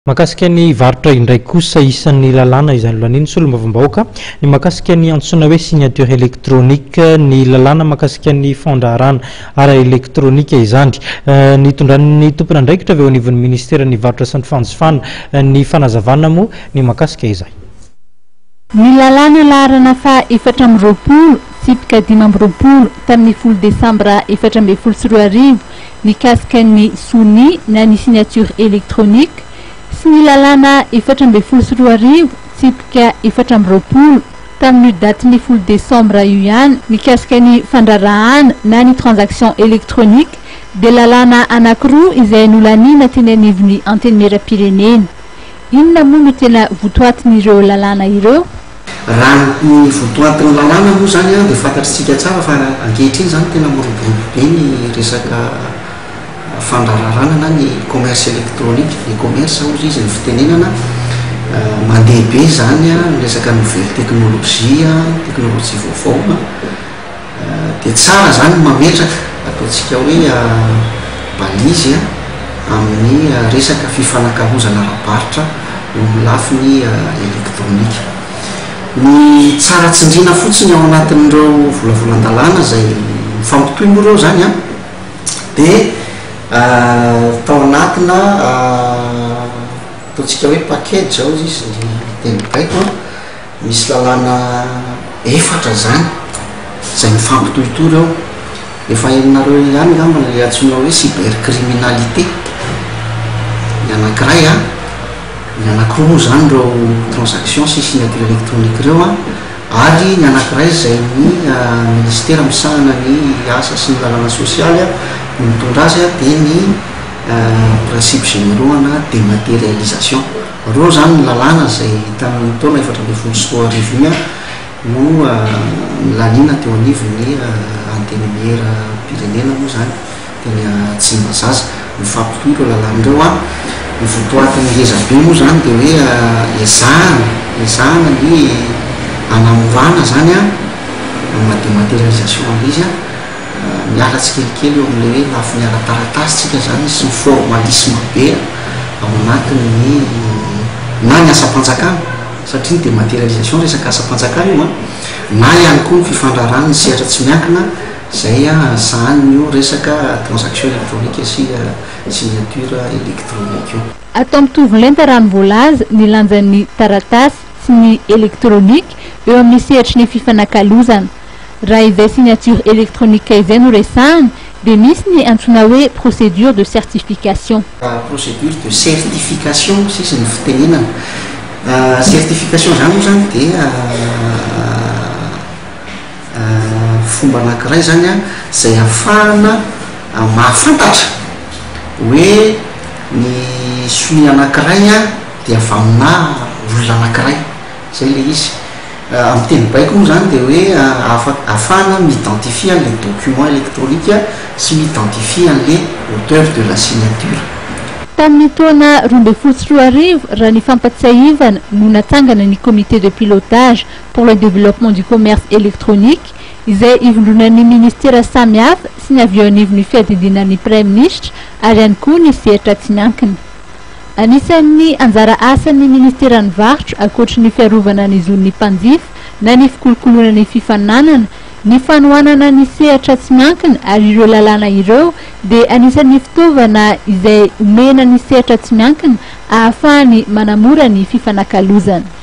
Makasika ny varotra indray kosa isan'ny lalàna izany lohan'iny solombavam-bahoaka ny makasika ny antsoina hoe signature électronique ny lalàna makasika ny fandraharana ara électronique izany ny tondran'ny tompona andraikitra avy eo anivon'ny ministera ny varotra sy ny fanjifana ny fanazavana moa ny makasika izay. Ny lalàna laharana fa 420 sipika 5 tamin'ny 10 Desambra 2024 mikasika ny soni na ny signature électronique sy ny lalàna 420 sipika 420 tamin'ny daty 10 Desambra io ihany mikasika ny fandrarahana na ny transaction électronique de lalàna anankiroa izay nolanina teny anivon'ny anteny mera-pirenena. Inona moa no tena votoatin'ireo lalàna ireo? Raha ny votoatin'ny lalàna moa zany dia fantatritsika tsara fa ankehitriny zany tena miroborobo be ny resaka fandrarahana na ny commerce électronique, ny commerce ozy izy ny fitenenana mandeha be zany ny resaka nouvelle technologie vaovao dia tsara zany mametraka ataontsika hoe balizy amin'ny resaka fifanankarozana ara-barotra eo amin'ny lafiny électronique. Ny tsara tsindriana fotsiny ao anatin'ireo volavolan-dalàna zay mifampitohy moa ireo zany dia tao anatina ataontsika hoe package zao izy teny baiko misy lalàna efatra zany zay mifampitohitohy ireo efa hainareo ihany ngamba le antsoina hoe cybercriminalité ny anankiray ny anankiroa moa zany ireo transaction sy signature électronique ireo ary ny anankiray zay ny ministera misahana ny asa sy ny lalàna sosialy mitondra azy dia ny principe généraux na dématérialisation. Reo zany ny lalàna zay tamin'ny taona 2024 no lanina teo anivon'ny anteny mera-pirenena moa zany teny Tsimbazaza mifampitohy ireo lalàna ireo ny votoatin'ny ngezabe moa zany dia hoe ezahana ny anamorana zany dématérialisation izy miala tsikelikely eo amin'le hoe lafiny ara-taratasitsika zany sy ny formalisme be ao anatin'ny na ny asa-panjakana satria ny dématérialisation resaka asa-panjakana io na ihany koa ny fifandrarana ny sehatra tsy miankina zay sahany io resaka transaction électronique sy signature électronique io. Atao mitovylenta raha mivolaza ny lanjan'ny taratasy sy ny électronique eo amin'ny sehatry ny fifanankalozana. Raha izay signature électronique izay no resahana dia misy ny antsoina hoe procédure de certification. Procédure de certification sisy ny fitenenana. Certification zany moa zany dia fomba anankiray zany zay ahafahana mahafantatra hoe ny soi anankiray dia avy amina olona anankiray zay le izy. Amin'ny teny baiko moa zany dia hoe ahafahana m'identifie les documents électroniques sy m'identifie les auteurs de la signature. Tamin'ny taona 2024 raha ny fampatsiahivana no natsangana ny comité de pilotage pour le développement du commerce électronique izay ivondronan'ny ministera samihafa sy ny avy eo anivon'ny fiadidinan'ny prime ministre ary ihany koa ny sehatra tsy miankina. Anisan'ny anjara asan'ny ministeran'ny varotra ankoatry ny fiarovana ny zon'ny mpanjifa na ny fikolokoloana ny fifananana ny fanohanana ny sehatra tsy miankina ary ireo lalàna ireo dia anisan'ny fitaovana izay omena ny sehatra tsy miankina ahafahany manamora ny fifanankalozana.